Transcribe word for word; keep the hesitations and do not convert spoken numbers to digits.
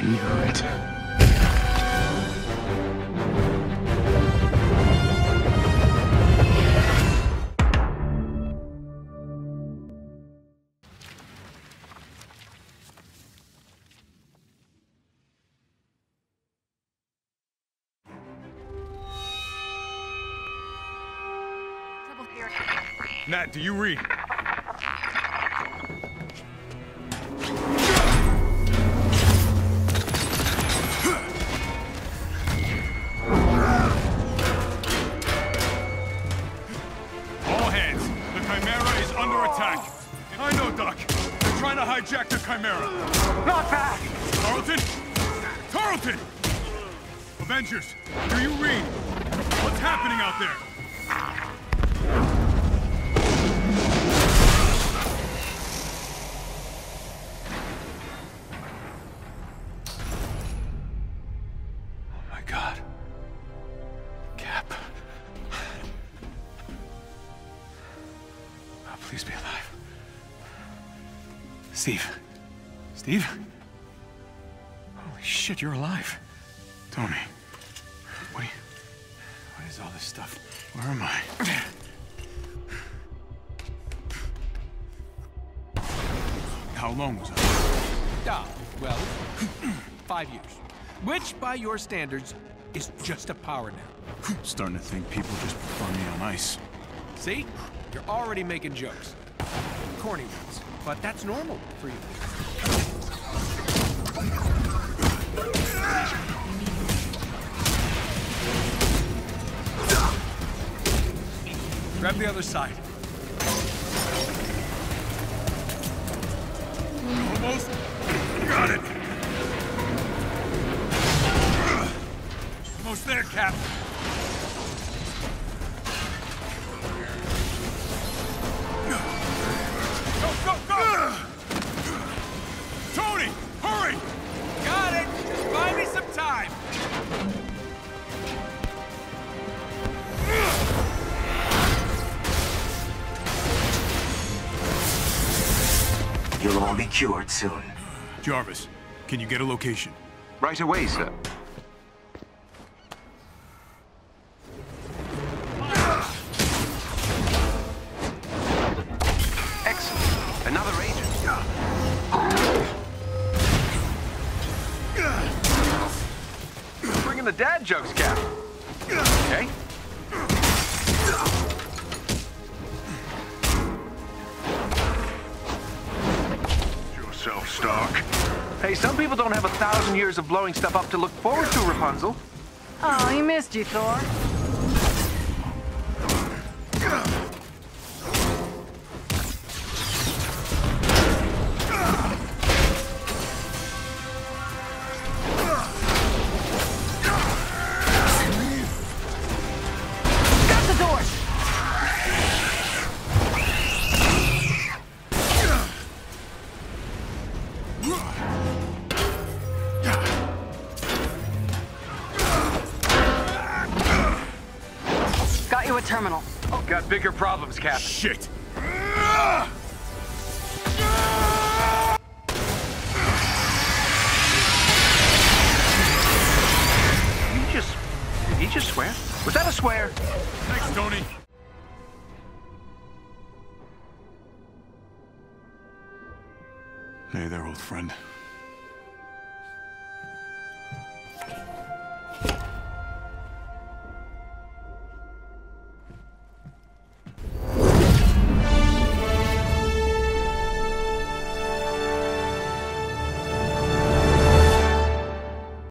knew it. Nat, do you read? All hands, the Chimera is under attack. I know, Doc. They're trying to hijack the Chimera. Not back! Tarleton? Tarleton! Avengers, do you read? What's happening out there? God. Cap. Oh, please be alive. Steve. Steve? Holy shit, you're alive. Tony. What are you... What is all this stuff? Where am I? How long was I? Ah, well, five years. Which, by your standards, is just a power nap. Starting to think people just prefer me on ice. See? You're already making jokes. Corny ones. But that's normal for you. Grab the other side. Almost got it. Almost there, Cap. Go, go, go! Tony, hurry! Got it! Just buy me some time! You'll all be cured soon. Jarvis, can you get a location? Right away, sir. Excellent. Another agent. Bringing the dad jokes, Cap. Okay. Yourself, Stark. Hey, some people don't have a thousand years of blowing stuff up to look forward to, Rapunzel. Oh, he missed you, Thor. Got the doors! Got you a terminal. Got bigger problems, Cap. Shit! You just... Did he just swear? Was that a swear? Thanks, Tony. Hey there, old friend.